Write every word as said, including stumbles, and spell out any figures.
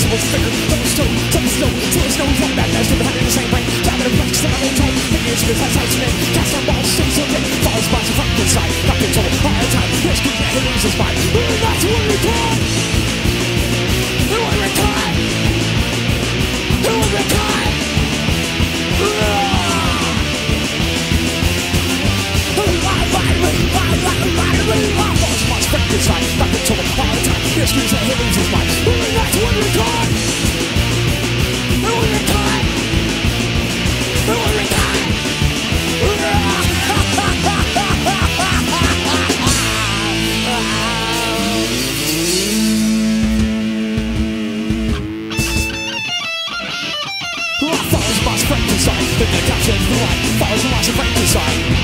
impossible to figure. Double stone, double stone, till there's no young man that's never had in the same brain. Driving a bunch that I ain't told. Thinking it's good, that's how it's made. Cast on balls, stay so dead. Falls by some Frankenstein. Not been told all the time. Let's keep that lose his mind. That's what we call. Who would record? Who would record? Frankenstein, not been told all the time. Let's keep that lose his mind. That's what we call. Who would record? Who would record? Follows the boss Frankenstein, then the captain's the light. Follows the boss of Frankenstein.